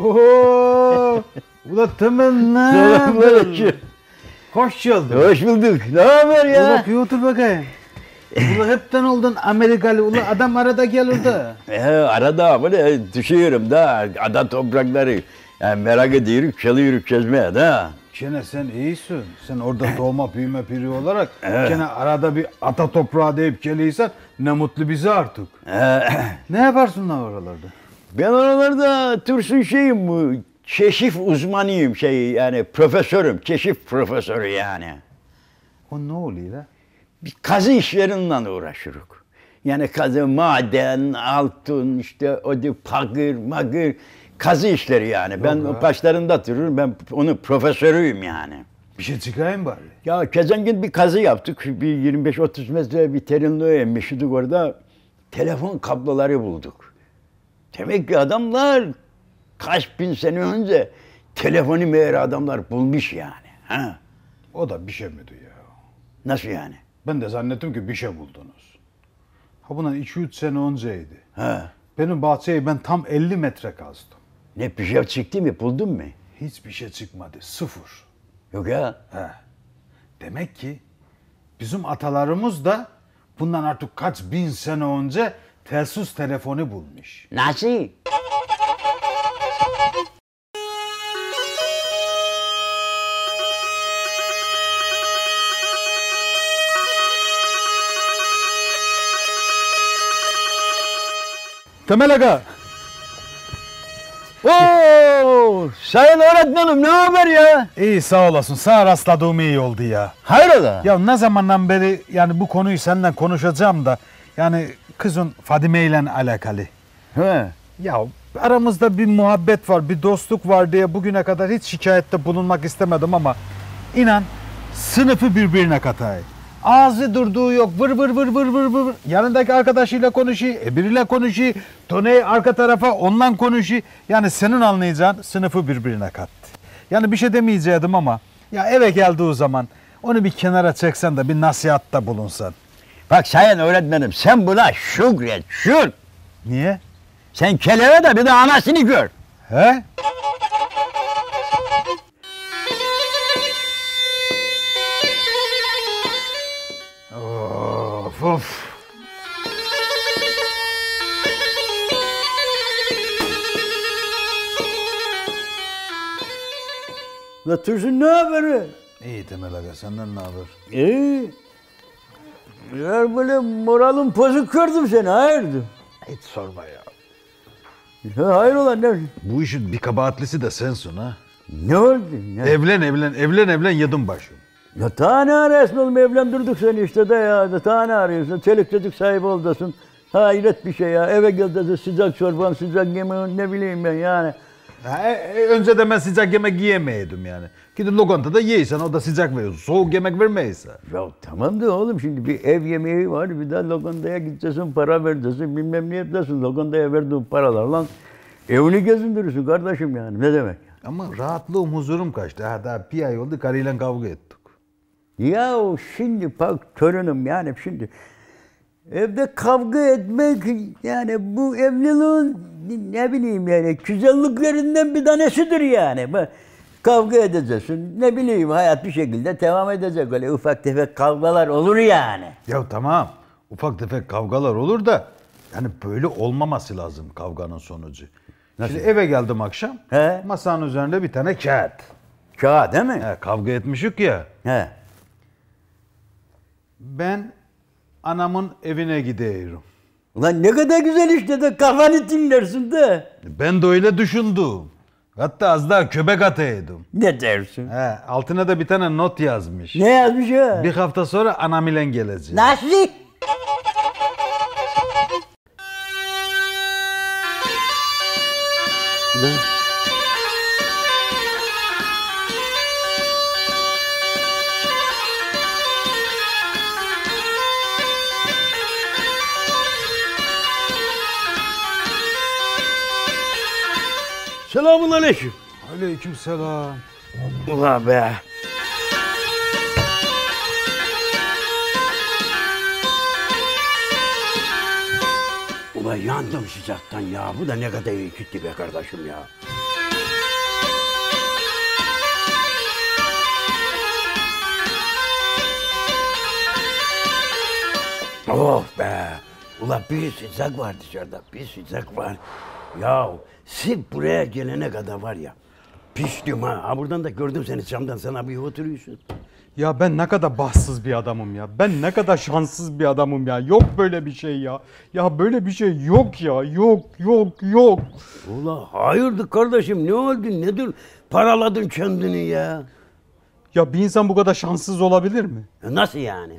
Oo, ula Temel ne? Selamünaleyküm. Hoş geldin. Hoş bulduk. Ne haber ya? Ula bir otur bakayım. Ula hepten oldun Amerikalı. Ula adam arada gelir de. Arada böyle düşüyorum da ada toprakları. Yani merak ediyorum, çalıyorum çözmeye da. Gene sen iyisin. Sen orada doğma büyüme biri olarak gene arada bir ata toprağı deyip geliysen ne mutlu bize artık. Ne yaparsın lan oralarda? Ben oralarda Tursun şeyim bu. Keşif uzmanıyım yani profesörüm, keşif profesörü yani. O ne oluyor la? Biz kazı işlerinden uğraşırız. Yani kazı, maden, altın, işte o da pagır, magır, kazı işleri yani. Ben Yok o ha. başlarında dururum, ben onun profesörüyüm yani. Bir şey çıkarayım bari. Ya geçen gün bir kazı yaptık, bir 25-30 metre bir derinliğe inmiştik orada. Telefon kabloları bulduk. Demek ki adamlar kaç bin sene önce telefonu meğer adamlar bulmuş yani. Ha? O da bir şey miydi ya? Nasıl yani? Ben de zannettim ki bir şey buldunuz. Ha bundan 2-3 sene önceydi. Ha. Benim bahçeyi ben tam 50 metre kazdım. Ne bir şey çıktı mı? Buldun mu? Hiçbir şey çıkmadı. Sıfır. Yok ya. He. Demek ki bizim atalarımız da bundan artık kaç bin sene önce telsiz telefonu bulmuş. Nasıl? Temel Aga. Oo, sayın öğretmenim ne haber ya? İyi sağ olasın. Sağ rastladığım iyi oldu ya. Hayrola? Ya ne zamandan beri yani bu konuyu seninle konuşacağım da yani kızın Fadime ile alakalı. He. Ya aramızda bir muhabbet var, bir dostluk var diye bugüne kadar hiç şikayette bulunmak istemedim ama inan sınıfı birbirine katay. Ağzı durduğu yok, vır vır vır vır vır vır. Yanındaki arkadaşıyla konuşuyor, biriyle konuşuyor. Toney arka tarafa onunla konuşuyor. Yani senin anlayacağın sınıfı birbirine kattı. Yani bir şey demeyecektim ama ya eve geldiği zaman onu bir kenara çeksen de bir nasihatta bulunsan. Bak sayın öğretmenim sen buna şükret, şükür. Niye? Sen kelebe de bir de anasını gör. He? Of of. La Tursun ne haberi? İyi Temel Aga senden ne haber? İyi. Ya böyle moralin bozuk gördüm seni, hayırdır? Hiç sorma ya. Ya hayrola ne? Bu işin bir kabahatlisi de sensin ha. Ne oldu? Ne? Evlen yedim başım. Ya daha ne arıyorsun oğlum, evlendirdik seni işte de ya. Daha ne arıyorsun? Çelik çocuk sahibi oldasın. Hayret bir şey ya. Eve geldiğinde sıcak çorban, sıcak yemeğin ne bileyim ben yani. Önce de ben sıcak yemek yiyemeydim yani. Gidip lokantada yiysen o da sıcak veriyor. Soğuk yemek vermeyse. Ya tamam da oğlum şimdi bir ev yemeği var, bir de lokantaya gideceksin, para vereceksin, bilmem ne yapacaksın. Lokantaya verdiğin paralarla evini gezindirirsin kardeşim yani. Ne demek? Ama rahatlığım, huzurum kaçtı. Daha bir ay oldu karıyla kavga ettik. Ya şimdi bak torunum yani şimdi evde kavga etmek yani bu evliliğin ne bileyim yani güzelliklerinden bir tanesidir yani. Kavga edeceksin ne bileyim hayat bir şekilde devam edecek öyle ufak tefek kavgalar olur yani. Ya tamam ufak tefek kavgalar olur da yani böyle olmaması lazım kavganın sonucu. Nasıl? Şimdi eve geldim akşam. He? Masanın üzerinde bir tane kağıt. Kağıt değil mi? Kavga etmişik ya. He. Ben anamın evine gidiyorum. Ulan ne kadar güzel işte de kafanı dinlersin de. Ben de öyle düşündüm. Hatta az daha köpek ataydım. Ne dersin? Altına da bir tane not yazmış. Ne yazmış o? Bir hafta sonra anam ile geleceğim. Nasıl? Selamünaleyküm. Aleykümselam. Ulan be. Ulan yandım sıcaktan ya. Bu da ne kadar iyi gitti be kardeşim ya. Oh be! Ulan bir sıcak var dışarıda, bir sıcak var. Ya sırf buraya gelene kadar var ya, piştim ha. Ha buradan da gördüm seni camdan, sana bir oturuyorsun. Ya ben ne kadar bahtsız bir adamım ya. Ben ne kadar şanssız bir adamım ya. Yok böyle bir şey ya. Ya böyle bir şey yok ya. Yok, yok, yok. Ulan hayırdır kardeşim, ne oldu, nedir? Paraladın kendini ya. Ya bir insan bu kadar şanssız olabilir mi? Nasıl yani?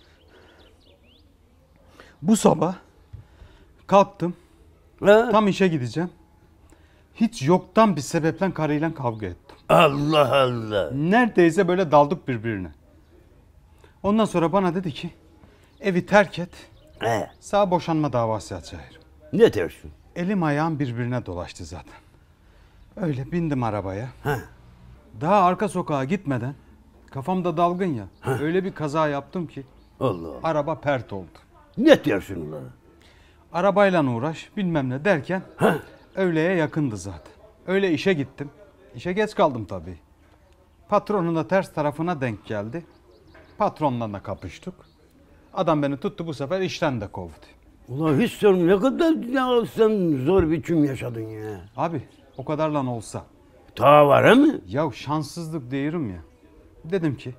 Bu sabah kalktım. Ha? Tam işe gideceğim. Hiç yoktan bir sebeple karıyla kavga ettim. Allah Allah. Neredeyse böyle daldık birbirine. Ondan sonra bana dedi ki evi terk et. Sağ boşanma davası açayım. Ne dersin? Elim ayağım birbirine dolaştı zaten. Öyle bindim arabaya. Ha. Daha arka sokağa gitmeden kafamda dalgın ya. Öyle bir kaza yaptım ki Allah. araba pert oldu. Ne dersin ulan? Arabayla uğraş bilmem ne derken Ha. öğleye yakındı zaten. Öyle işe gittim. İşe geç kaldım tabii. Patronun da ters tarafına denk geldi. Patronla da kapıştık. Adam beni tuttu, bu sefer işten de kovdu. Ulan hiç sorma, ne kadar ya sen zor bir gün yaşadın ya. Abi o kadarla olsa. Ta var he mi? Ya şanssızlık diyorum ya. Dedim ki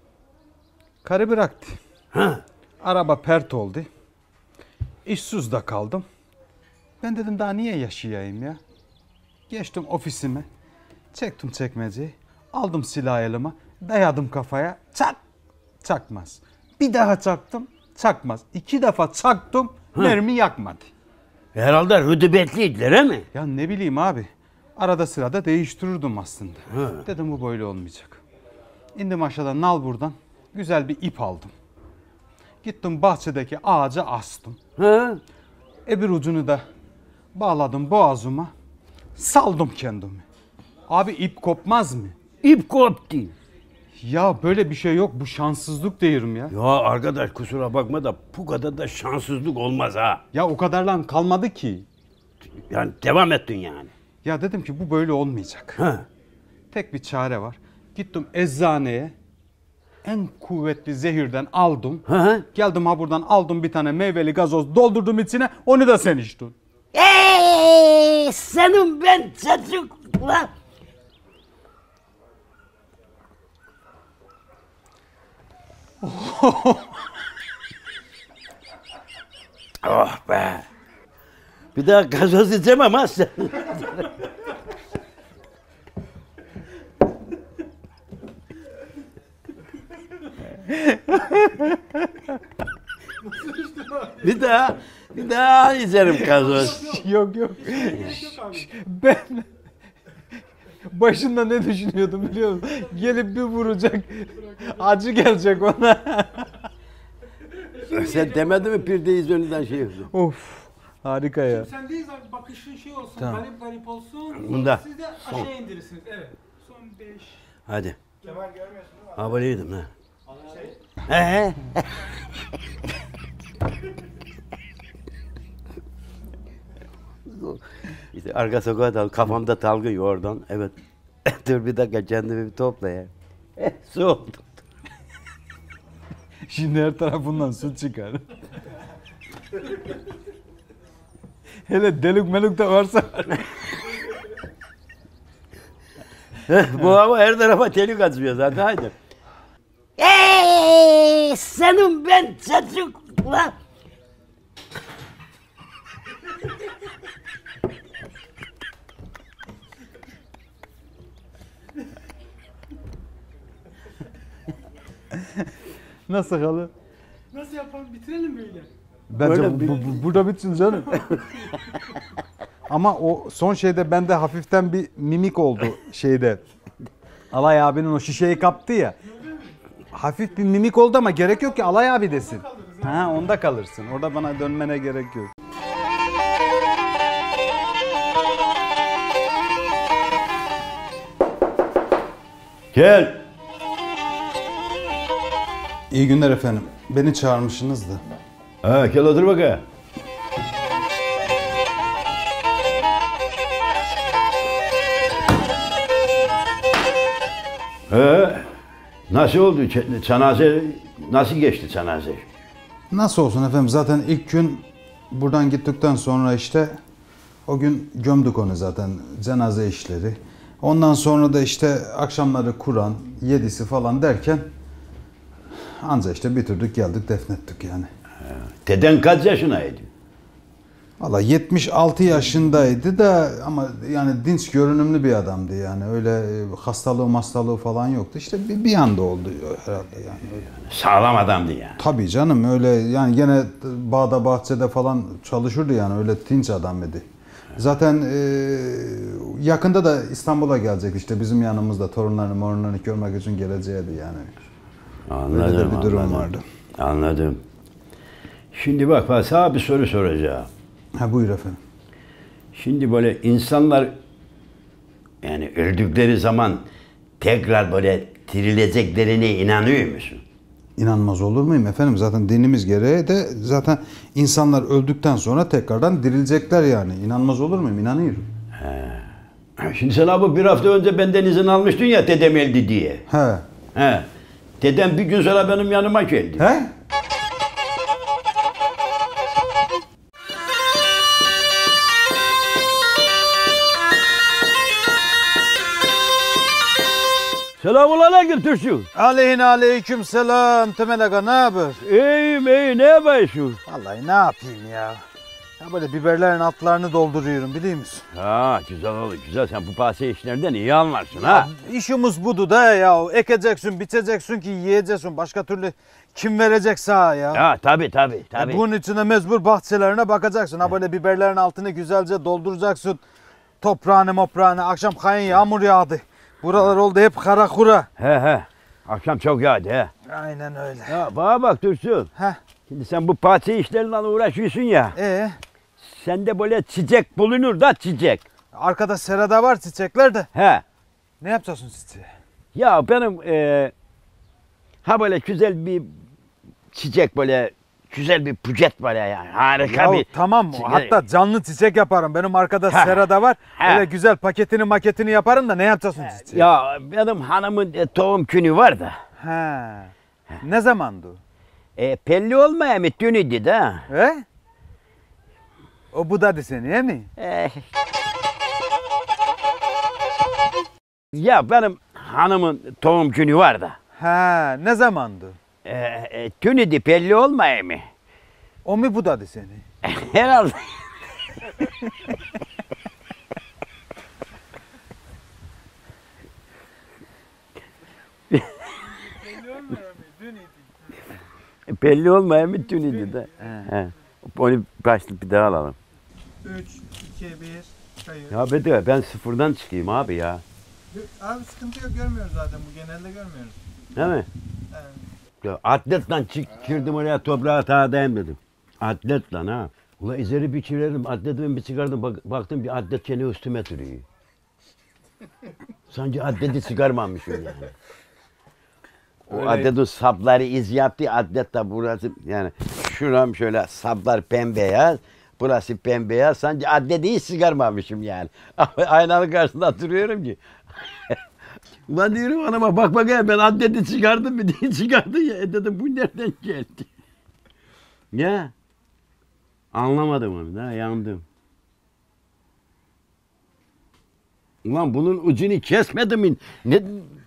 karı bıraktı. Ha. Araba pert oldu. İşsiz de kaldım. Ben dedim daha niye yaşayayım ya. Geçtim ofisime. Çektim çekmeceyi. Aldım silah elime. Dayadım kafaya. Çak. Çakmaz. Bir daha çaktım. Çakmaz. 2 defa çaktım. Mermi yakmadı. Herhalde rütbetliydiler he mi? Ya ne bileyim abi. Arada sırada değiştirirdim aslında. Dedim bu böyle olmayacak. İndim aşağıdan nalburdan. Güzel bir ip aldım. Gittim bahçedeki ağaca astım. Ha. Öbür ucunu da bağladım boğazıma. Saldım kendimi. Abi ip kopmaz mı? İp koptu. Ya böyle bir şey yok. Bu şanssızlık diyorum ya. Ya arkadaş kusura bakma da bu kadar da şanssızlık olmaz ha. Ya o kadarla kalmadı ki. Yani devam ettin yani. Ya dedim ki bu böyle olmayacak. Ha. Tek bir çare var. Gittim eczaneye. En kuvvetli zehirden aldım. Ha. Geldim ha buradan aldım bir tane meyveli gazoz doldurdum içine. Onu da sen içtin. Senin ben çocuk lan. Oh be. Bir daha gazoz içemem ha sen. bir daha içerim gazoz. Yok yok. Ben başında ne düşünüyordum biliyor musun? Gelip bir vuracak. Acı gelecek ona. Sen demedin mi pirdeyiz önünden şey yaptın? Of. Harika ya. Sendeyiz abi, bakışın şey olsun, Tamam. garip garip olsun. Bunda. Siz de aşağı indirirsiniz. Evet. Son 5. Hadi. Kemal görmüyorsun değil mi? Ha böyleydim ha. He. İşte arka sokağa dal, kafamda dalga oradan. Evet. Dur bir dakika kendimi bir topla ya. Su oldu. Şimdi her tarafından su çıkar. Hele delik meluk de varsa. Bu hava her tarafa telik atıyor zaten haydi. Senin ben çocuk lan. Nasıl halı? Nasıl yapalım? Bitirelim böyle. Bence Böyle burada bitsin canım. Ama o son şeyde bende hafiften bir mimik oldu şeyde. Alay abinin o şişeyi kaptı ya. Hafif bir mimik oldu ama gerek yok ki Alay abi desin. Ha onda kalırsın. Orada bana dönmene gerek yok. Gel. İyi günler efendim. Beni çağırmışsınız da. Ha gel otur bakayım. Nasıl oldu? Cenaze nasıl geçti cenaze? Nasıl olsun efendim, zaten ilk gün buradan gittikten sonra işte o gün gömdük onu zaten, cenaze işleri. Ondan sonra da işte akşamları Kur'an, yedisi falan derken anca işte bitirdik geldik defnettik yani. Deden kaç yaşındaydı? Valla 76 yaşındaydı da ama yani dinç görünümlü bir adamdı yani, öyle hastalığı falan yoktu, işte bir anda oldu herhalde yani. Sağlam adamdı yani. Tabii canım, öyle yani gene bağda bahçede falan çalışırdı yani, öyle dinç adam idi. Zaten yakında da İstanbul'a gelecek, işte bizim yanımızda torunlarını görmek için geleceğiydi yani. Anladım, Öyle de bir durum anladım. vardı. Anladım. Şimdi bak sana bir soru soracağım. Ha, buyur efendim. Şimdi böyle insanlar yani öldükleri zaman tekrar böyle dirileceklerine inanıyor musun? İnanmaz olur muyum efendim? Zaten dinimiz gereği de zaten insanlar öldükten sonra tekrardan dirilecekler yani. İnanmaz olur muyum? İnanıyorum. Şimdi sen abi bir hafta önce benden izin almıştın ya dedem öldü diye. He. He. Dedem bir gün sonra benim yanıma geldi. He? Selamun aleyküm Türkçü. Aleyküm selam Temel Aga, ne haber? İyiyim iyi ne yapıyorsun? Vallahi ne yapayım ya. Ya böyle biberlerin altlarını dolduruyorum, biliyor musun? Ha güzel olur güzel sen bu bahse işlerden iyi anlarsın ha. İşimiz budu da ya. Ekeceksin, biçeceksin ki yiyeceksin. Başka türlü kim verecek sağa ya? Ha tabii. Bunun içine mecbur bahçelerine bakacaksın. Ha böyle biberlerin altını güzelce dolduracaksın. Toprağını. Akşam kayın yağmur yağdı. Buralar oldu hep kara kura. He. Akşam çok yağdı he. Aynen öyle. Ya bana bak Türkçü. Heh. Şimdi sen bu bahçe işleriyle uğraşıyorsun ya. Sende böyle çiçek bulunur da çiçek. Arkada serada var çiçekler de. He. Ne yapacaksın çiçeği? Ya benim ha böyle güzel bir çiçek böyle güzel bir buket böyle yani harika Ya bir. tamam, hatta canlı çiçek yaparım. Benim arkada Ha. serada var. Ha. Öyle güzel maketini yaparım da ne yapacaksın çiçeği? Ya benim hanımın doğum günü var da. He. Ne zamandı? Belli olmaya mı dünüydü de. He? O budadı seni, he mi? Ya benim hanımın doğum günü var da. He, ne zamandı? Dünüydü belli olmaya mı? O mu budadı seni? Herhalde. Belli olmaya mı dünüydü de. He. Onu başlık bir daha alalım. 3, 2, 1, kayıt. Ya Bedri ben sıfırdan çıkayım abi ya. Abi sıkıntı yok, görmüyoruz zaten, bu genelde görmüyoruz. Değil mi? Evet. Ya atletle çıktım oraya toprağa tağdayım dedim. Atletle ha. Ula izleri bir çivirelim, atletimi bir çıkardım, baktım bir atlet kendi üstüme duruyor. Sanki atleti çıkarmamışım yani. O atletin sapları iz yaptı, atlet de burası yani şuram şöyle saplar pembeyaz, burası pembeyaz, sanki atleti hiç çıkarmamışım yani. Aynanın karşısında duruyorum ki. Ulan diyorum hanıma bak bakayım ben atleti çıkardım mı diye çıkardı ya. Dedim bu nereden geldi? Ya anlamadım onu da yandım. Ulan bunun ucunu kesmedim mi? Ne?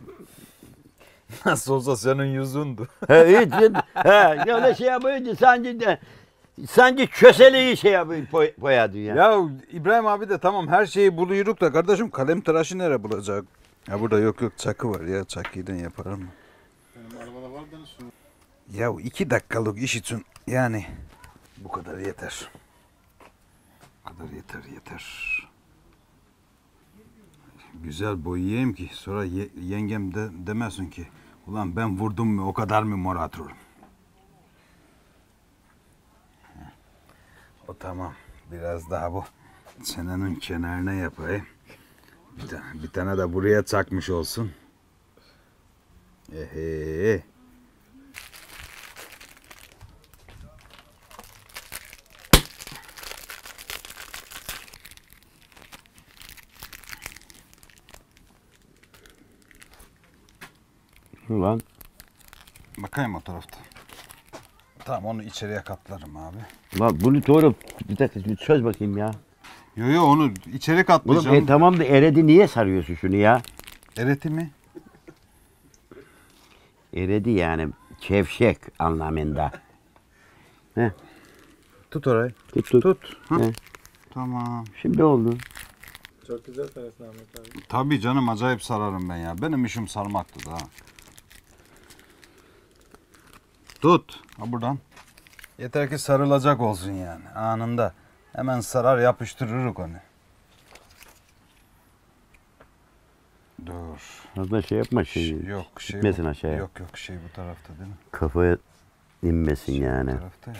Nasıl olsa senin yüzündü. Hiç öyle şey yapıyordu sanki köseleyi şey yapıyor boyadı ya. Ya İbrahim abi de tamam her şeyi buluyoruz da kardeşim, kalem tıraşı nereye bulacak? Ya burada yok çakı var ya, çakıyla yaparım mı? Benim arabada var da su. Ya 2 dakikalık iş için yani bu kadar yeter. Bu kadar yeter. Güzel boyayayım ki sonra yengem de demesin ki ulan ben vurdum mu o kadar mı mor atıyorum. O tamam. Biraz daha bu çenenin kenarına yapayım. Bir tane de buraya çakmış olsun. Ehe. Ulan Bakayım o tarafta. Tamam onu içeriye katlarım abi. Lan bunu doğru bir dakika bir çöz bakayım ya. Yo onu içeri Oğlum katlayacağım. tamam da eredi niye sarıyorsun şunu ya? Ereti mi? Eredi yani kevşek anlamında. Heh, Tut orayı. tut. Tut. Hı. Heh, Tamam. şimdi oldu. Çok güzel sarıyorsun Ahmet abi. Tabii canım acayip sararım ben ya. Benim işim sarmaktı da. Tut. Ha buradan. Yeter ki sarılacak olsun yani anında. Hemen sarar yapıştırırız onu. Dur. Fazla şey yapma şey. Yok şey Gitmesin bu. aşağıya. Yok şey bu tarafta değil mi? Kafaya inmesin yani. Bu tarafta ya.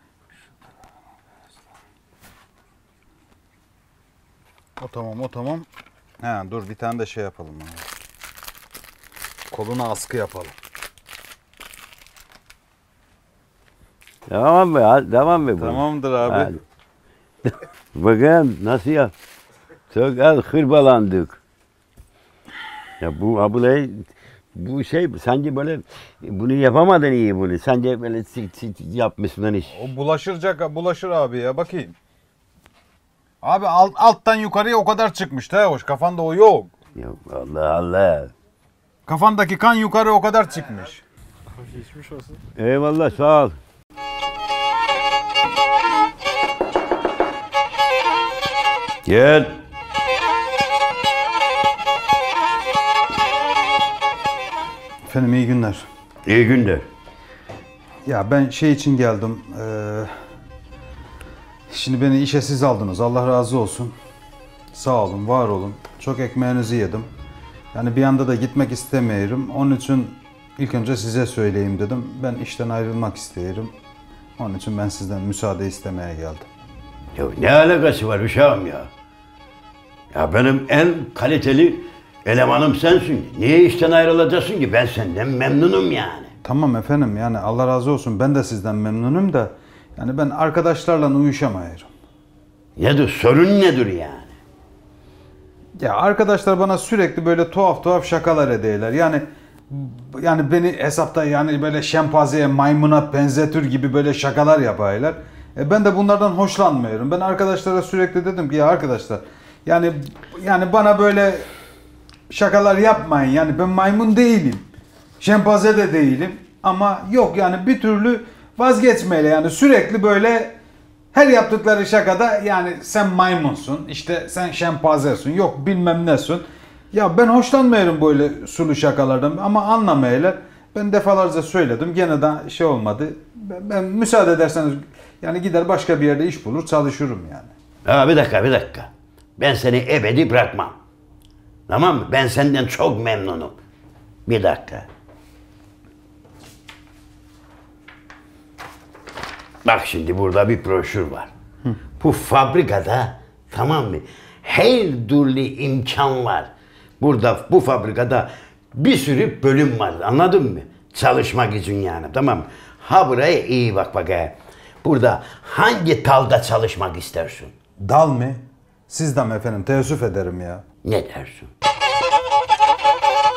O tamam. He dur bir tane de şey yapalım. Abi. Koluna askı yapalım. Tamam be, devam be. Tamamdır abi. Hadi. Bakın nasıl ya? Çok az hırbalandık. Ya bu abiyle bu şey sanki böyle bunu yapamadın iyi bunu. Sence böyle yapmışsın lan iş. O bulaşır abi ya bakayım. Abi alttan yukarıya o kadar çıkmış da hoş kafanda o yok. Ya Allah Allah. Kafandaki kan yukarı o kadar çıkmış. Geçmiş olsun. Eyvallah sağ ol. Gel. Efendim iyi günler. İyi günler. Ya ben şey için geldim. Şimdi beni işe siz aldınız. Allah razı olsun. Sağ olun, var olun. Çok ekmeğinizi yedim. Yani bir anda da gitmek istemiyorum. Onun için ilk önce size söyleyeyim dedim. Ben işten ayrılmak istiyorum. Onun için ben sizden müsaade istemeye geldim. Ya ne alakası var uşağım ya? Ya benim en kaliteli elemanım sensin. Niye işten ayrılacaksın ki? Ben senden memnunum yani. Tamam efendim yani Allah razı olsun. Ben de sizden memnunum da yani ben arkadaşlarla uyuşamıyorum. Nedir? Sorun nedir yani? Ya arkadaşlar bana sürekli böyle tuhaf şakalar ediyorlar. Yani beni hesapta yani böyle şempanzeye, maymuna benzetir gibi böyle şakalar yapıyorlar. Ben de bunlardan hoşlanmıyorum. Ben arkadaşlara sürekli dedim ki ya arkadaşlar yani bana böyle şakalar yapmayın. Yani ben maymun değilim. Şempanze de değilim. Ama yok yani bir türlü vazgeçmeyle yani sürekli böyle her yaptıkları şakada yani sen maymunsun, işte sen şempanzesin, yok bilmem nesin. Ya ben hoşlanmıyorum böyle sulu şakalardan ama anlamayırlar. Ben defalarca söyledim gene de şey olmadı. Ben müsaade ederseniz yani gider başka bir yerde iş bulur çalışırım yani. Ha bir dakika. Ben seni ebedi bırakmam. Tamam mı? Ben senden çok memnunum. Bir dakika. Bak şimdi burada bir broşür var. Bu fabrikada tamam mı? Her türlü imkan var. Burada bu fabrikada bir sürü bölüm var. Anladın mı? Çalışmak için yani tamam mı? Ha buraya iyi bak bakayım. Burada hangi dalda çalışmak istersin? Dal mı? Siz de mi efendim? Teessüf ederim ya. Ne dersin?